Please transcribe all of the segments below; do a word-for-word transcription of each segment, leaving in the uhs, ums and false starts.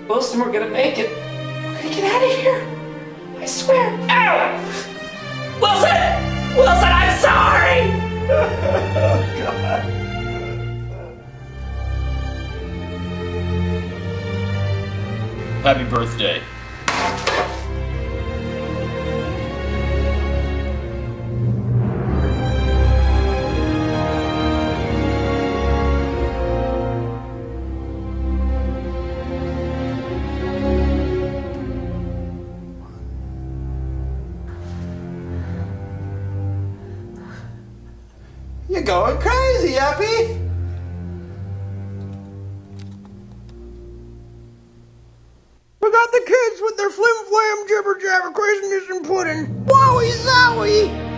Most of them are gonna make it. We're gonna get out of here. I swear. Ow! Wilson! Wilson, I'm sorry! Oh, God. Happy birthday. You're going crazy, Yappy! We got the kids with their flim-flam, jibber-jabber, craziness and pudding. Wowie zowie!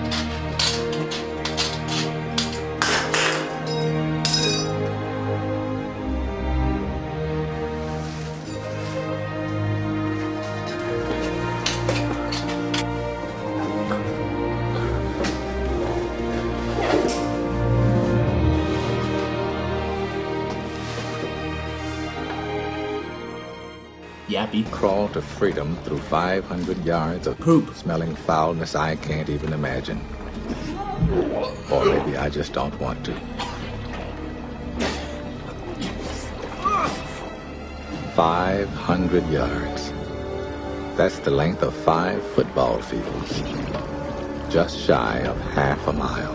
Yappy Crawl to freedom through five hundred yards of poop smelling foulness I can't even imagine. Or maybe I just don't want to. Five hundred yards. That's the length of five football fields. Just shy of half a mile.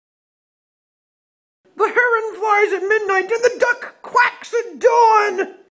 The heron flies at midnight and the duck quacks at dawn!